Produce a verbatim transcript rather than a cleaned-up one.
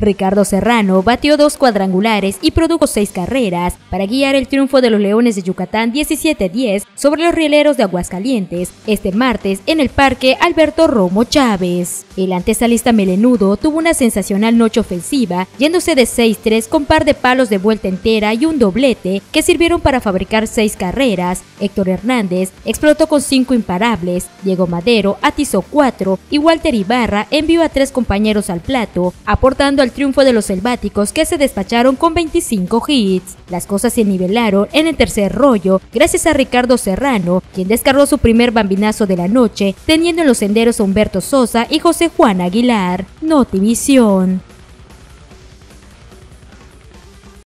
Ricardo Serrano batió dos cuadrangulares y produjo seis carreras para guiar el triunfo de los Leones de Yucatán diecisiete diez sobre los Rieleros de Aguascalientes este martes en el Parque Alberto Romo Chávez. El antesalista melenudo tuvo una sensacional noche ofensiva, yéndose de seis tres con par de palos de vuelta entera y un doblete que sirvieron para fabricar seis carreras. Héctor Hernández explotó con cinco imparables, Diego Madero atizó cuatro y Walter Ibarra envió a tres compañeros al plato, aportando al triunfo de los selváticos que se despacharon con veinticinco hits. Las cosas se nivelaron en el tercer rollo gracias a Ricardo Serrano, quien descargó su primer bambinazo de la noche, teniendo en los senderos a Humberto Sosa y José Juan Aguilar. Notivisión.